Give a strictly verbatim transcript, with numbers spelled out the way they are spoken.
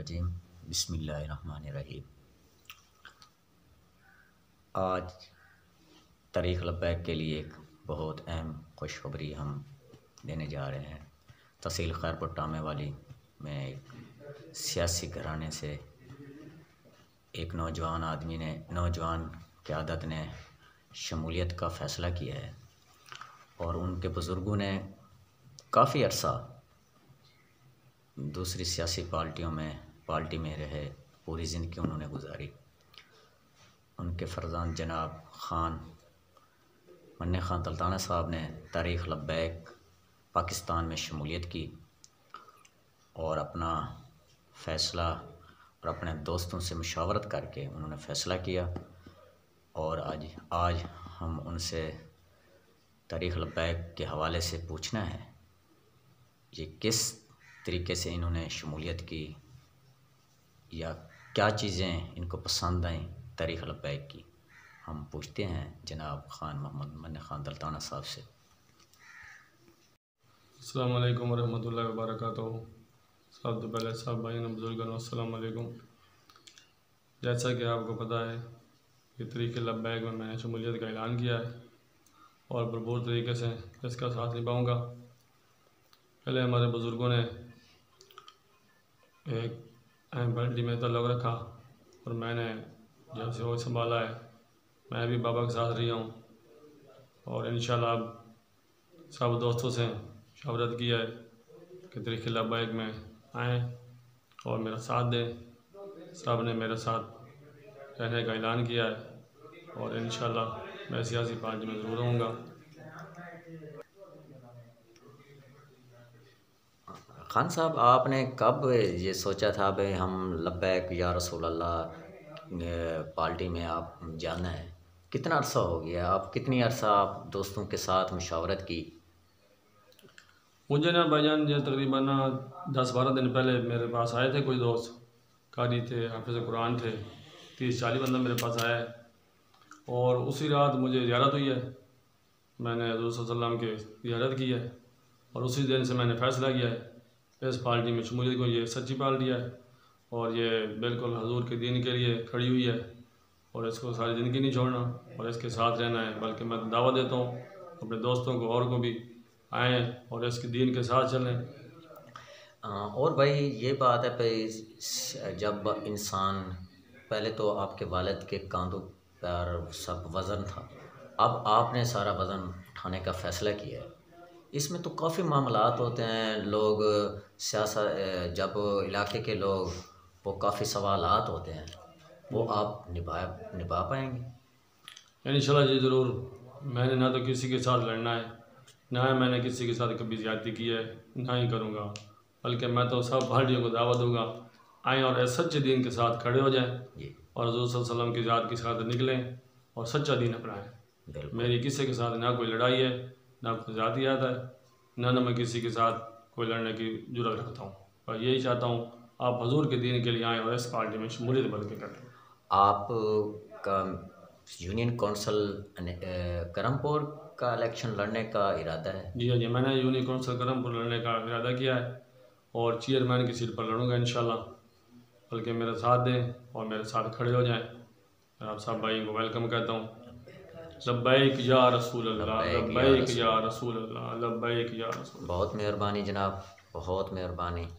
रजीम बिस्मिल्लाहिर्रहमानिर्रहीम। आज तारीख़ लब्बैक के लिए एक बहुत अहम खुशखबरी हम देने जा रहे हैं। तहसील खैरपुर टामे वाली में एक सियासी घराने से एक नौजवान आदमी ने नौजवान क़यादत ने शमूलियत का फ़ैसला किया है और उनके बुज़ुर्गों ने काफ़ी अरसा दूसरी सियासी पार्टियों में पार्टी में रहे, पूरी ज़िंदगी उन्होंने गुजारी। उनके फ़र्ज़ांद जनाब ख़ान मन्ने ख़ान तल्ताना साहब ने तारीख़ लब्बैक पाकिस्तान में शमूलियत की और अपना फ़ैसला और अपने दोस्तों से मशावरत करके उन्होंने फ़ैसला किया और आज आज हम उनसे तारीख़ लब्बैक के हवाले से पूछना है ये किस तरीके से इन्होंने शमूलियत की या क्या चीज़ें इनको पसंद आईं तारीख़ लब्बैक की। हम पूछते हैं जनाब ख़ान मोहम्मद मन्ने ख़ान तल्ताना साहब से। अस्सलाम वालेकुम वरहमतुल्लाहि वबरकातुहू। सब तो पहले सब भाई ने बुजुर्गों अस्सलाम वालेकुम। जैसा कि आपको पता है कि तरीक़े लब्बैक में मैंने शमूलियत का ऐलान किया है और भरपूर तरीके से इसका साथ निभाऊँगा। पहले हमारे बुज़ुर्गों ने एक अहम पार्टी में तल्लुक़ रखा और मैंने जब से वो संभाला है मैं भी बाबा के साथ रही हूँ और इंशाअल्लाह अब सब दोस्तों से मशवरत किया है कि तरीक़े लब्बैक में आएँ और मेरा साथ दें। सब ने मेरे साथ रहने का ऐलान किया है और इंशाअल्लाह मैं सियासी पार्टी में ज़रूर रहूँगा। ख़ान साहब, आपने कब ये सोचा था भाई हम लब्बैक या रसूल अल्लाह पार्टी में आप जाना है? कितना अरसा हो गया? आप कितनी अरसा आप दोस्तों के साथ मशावरत की? मुझे ना भाईजान जो तकरीबन दस बारह दिन पहले मेरे पास आए थे कुछ दोस्त, कारी थे, हाफिज़ कुरान थे, तीस चालीस बंदा मेरे पास आया है और उसी रात मुझे ज़ियारत हुई है। मैंने हज़रत सल्लल्लाहु अलैहि वसल्लम के ज़ियारत की है और उसी दिन से मैंने फ़ैसला किया है इस पार्टी में शमूलियत को। ये सच्ची पार्टी है और ये बिल्कुल हजूर के दीन के लिए खड़ी हुई है और इसको सारी ज़िंदगी नहीं छोड़ना और इसके साथ रहना है। बल्कि मैं दावा देता हूँ अपने दोस्तों को और को भी आएँ और इसके दीन के साथ चलें। और भाई ये बात है भाई, जब इंसान पहले तो आपके वालिद के कांधों पर सब वज़न था, अब आपने सारा वज़न उठाने का फ़ैसला किया है। इसमें तो काफ़ी मामलात होते हैं, लोग सियासत जब इलाके के लोग वो काफ़ी सवालात होते हैं, वो आप निभा निभा पाएंगे? इंशाल्लाह जी ज़रूर। मैंने ना तो किसी के साथ लड़ना है, ना मैंने किसी के साथ कभी ज़्यादती की है, ना ही करूँगा। बल्कि मैं तो सब पार्टियों को दावत दूँगा आएँ और सच्चे दीन के साथ खड़े हो जाएँ और हज़रत सल्लल्लाहु अलैहि वसल्लम की ज़ात के साथ निकलें और सच्चा दीन अपनाएँ। मेरी किसी के साथ ना कोई लड़ाई है, ना कोई ज़ातियात है, ना ना मैं किसी के साथ कोई लड़ने की जुर्रत रखता हूँ। और यही चाहता हूँ आप हजूर के दीन के लिए आएँ और इस पार्टी में शमूलियत बढ़ के करें। आप का यूनियन कौंसिल करमपुर का इलेक्शन लड़ने का इरादा है? जी हाँ जी, मैंने यूनियन कौंसिल करमपुर लड़ने का इरादा किया है और चेयरमैन की सीट पर लड़ूंगा इंशाल्लाह। बल्कि मेरा साथ दें और मेरे साथ खड़े हो जाएं। मैं आप सब भाई को वेलकम कहता हूँ। लब्बैक या रसूल अल्लाह, लब्बैक या रसूल अल्लाह, लब्बैक या रसूल। बहुत मेहरबानी जनाब, बहुत मेहरबानी।